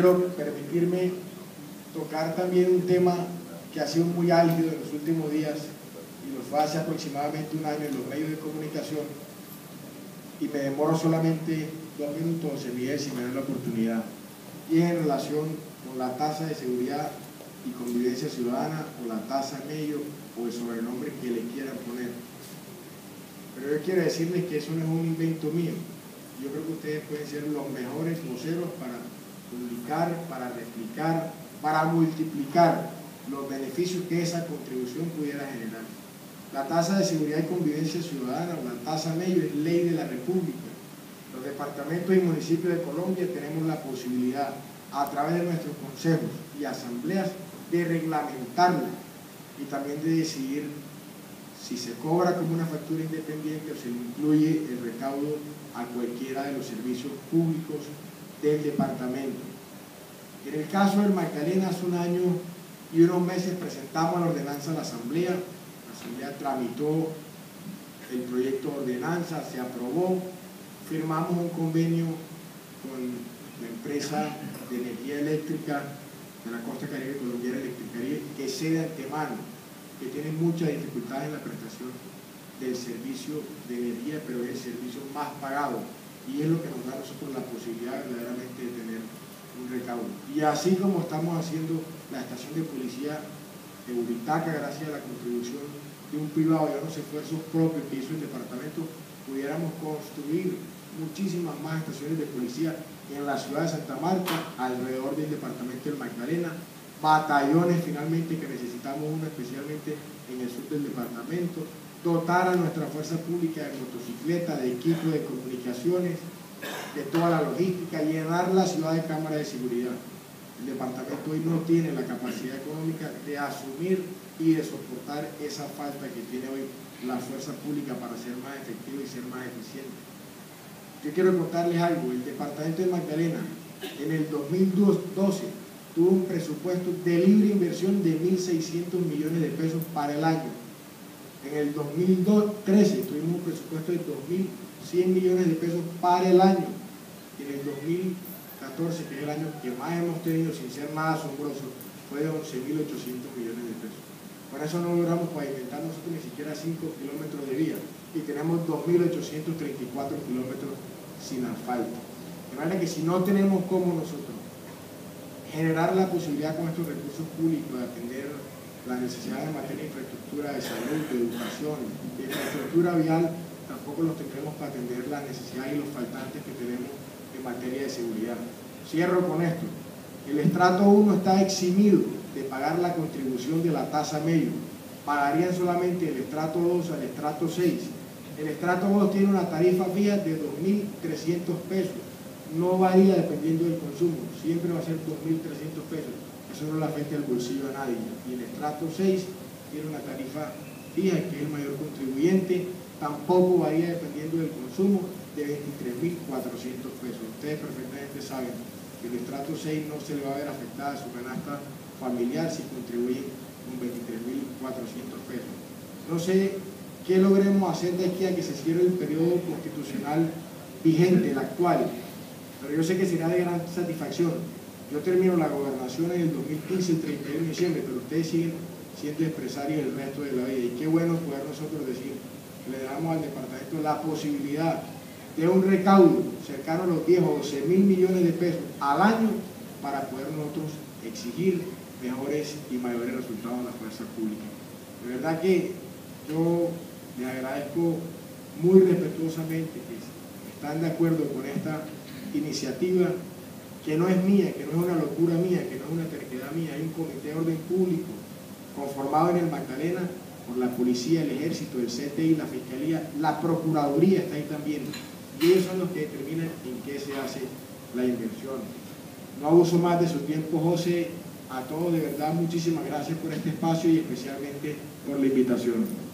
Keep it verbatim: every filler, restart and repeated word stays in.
quiero permitirme tocar también un tema que ha sido muy álgido en los últimos días y lo fue hace aproximadamente un año en los medios de comunicación, y me demoro solamente dos minutos, José Miguel, si me dan la oportunidad, y es en relación con la tasa de seguridad y convivencia ciudadana, o la tasa medio, o el sobrenombre que le quieran poner. Pero yo quiero decirles que eso no es un invento mío. Yo creo que ustedes pueden ser los mejores voceros para publicar, para replicar, para multiplicar los beneficios que esa contribución pudiera generar. La tasa de seguridad y convivencia ciudadana, o la tasa medio, es ley de la República. Los departamentos y municipios de Colombia tenemos la posibilidad, a través de nuestros consejos y asambleas, de reglamentarla y también de decidir si se cobra como una factura independiente o se le incluye el recaudo a cualquiera de los servicios públicos del departamento. En el caso del Magdalena, hace un año y unos meses presentamos la ordenanza a la Asamblea. La Asamblea tramitó el proyecto de ordenanza, se aprobó, firmamos un convenio con la empresa de energía eléctrica de la costa caribe colombiana, Electricaribe, que sé de antemano que tiene muchas dificultades en la prestación del servicio de energía, pero es el servicio más pagado, y es lo que nos da a nosotros la posibilidad verdaderamente de tener un recaudo. Y así como estamos haciendo la estación de policía de Buritaca, gracias a la contribución de un privado y a unos esfuerzos propios que hizo el departamento, pudiéramos construir muchísimas más estaciones de policía en la ciudad de Santa Marta, alrededor del departamento del Magdalena, batallones finalmente que necesitamos uno especialmente en el sur del departamento, dotar a nuestra fuerza pública de motocicletas, de equipos de comunicaciones, de toda la logística, llenar la ciudad de cámaras de seguridad. El departamento hoy no tiene la capacidad económica de asumir y de soportar esa falta que tiene hoy la fuerza pública para ser más efectiva y ser más eficiente. Yo quiero contarles algo. El departamento de Magdalena en el dos mil doce tuvo un presupuesto de libre inversión de mil seiscientos millones de pesos para el año. En el dos mil trece tuvimos un presupuesto de dos mil cien millones de pesos para el año. En el dos mil catorce, que es el año que más hemos tenido sin ser nada asombroso, fue de once mil ochocientos millones de pesos. Por eso no logramos pavimentar nosotros ni siquiera cinco kilómetros de vía, y tenemos dos mil ochocientos treinta y cuatro kilómetros sin asfalto. De manera que si no tenemos como nosotros generar la posibilidad con estos recursos públicos de atender las necesidades en materia de infraestructura, de salud, de educación, de infraestructura vial, tampoco los tendremos para atender las necesidades y los faltantes que tenemos en materia de seguridad. Cierro con esto. El estrato uno está eximido de pagar la contribución de la tasa medio. Pagarían solamente el estrato dos al estrato seis. El estrato dos tiene una tarifa fija de dos mil trescientos pesos. No varía dependiendo del consumo. Siempre va a ser dos mil trescientos pesos. Eso no le afecta el bolsillo a nadie. Y el estrato seis tiene una tarifa fija, que es el mayor contribuyente. Tampoco varía dependiendo del consumo, de veintitrés mil cuatrocientos pesos. Ustedes perfectamente saben que el estrato seis no se le va a ver afectada su canasta familiar si contribuyen con veintitrés mil cuatrocientos pesos. No sé qué logremos hacer de aquí a que se cierre el periodo constitucional vigente, el actual, pero yo sé que será de gran satisfacción. Yo termino la gobernación en el dos mil quince, el treinta y uno de diciembre, pero ustedes siguen siendo empresarios el resto de la vida, y qué bueno poder nosotros decir que le damos al departamento la posibilidad de un recaudo cercano a los diez o doce mil millones de pesos al año para poder nosotros exigir mejores y mayores resultados a la fuerza pública. De verdad que yo les agradezco muy respetuosamente que están de acuerdo con esta iniciativa, que no es mía, que no es una locura mía, que no es una terquedad mía. Hay un comité de orden público conformado en el Magdalena por la policía, el ejército, el C T I, la fiscalía, la procuraduría está ahí también, y ellos son los que determinan en qué se hace la inversión. No abuso más de su tiempo, José. A todos, de verdad, muchísimas gracias por este espacio y especialmente por la invitación.